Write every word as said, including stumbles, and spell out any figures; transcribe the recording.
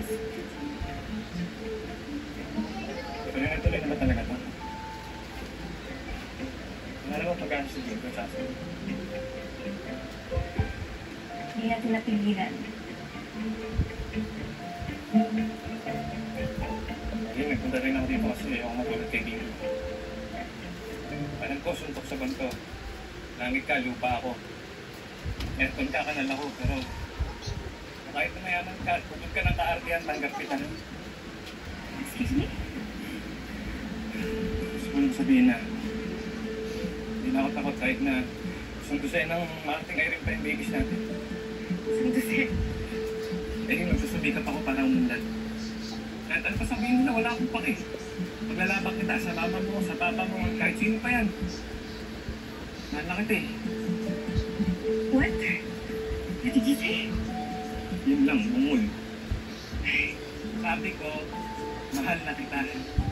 Pero natuloy na ba talaga ito? Wala naman pag-ano si Jim kung sasabi. Hindi natin napigilan. Ayun, nagpunta rin ako dito kasi ako magulat kay Kim. Alam ko, suntok sa banto. Langit ka, lupa ako. Aircon ka, kanal ako, pero kahit na mayaman ka, pagod ka ng ka-artihan, tanggap kita. Excuse me? Gusto ko lang sabihin na hindi na ako takot kahit na sundo sa'yo ng marting ay rin pa yung babies natin. Sundo sir. Eh, magsusumikap ako para umundan. Kahit ano pa sabihin mo na wala akong pake. Paglalabak kita sa mama mo, sa papa mo, kahit sino pa yan. Mahal na kita eh. What? What did you say? Yun lang, bungol. Sabi ko, mahal na kita.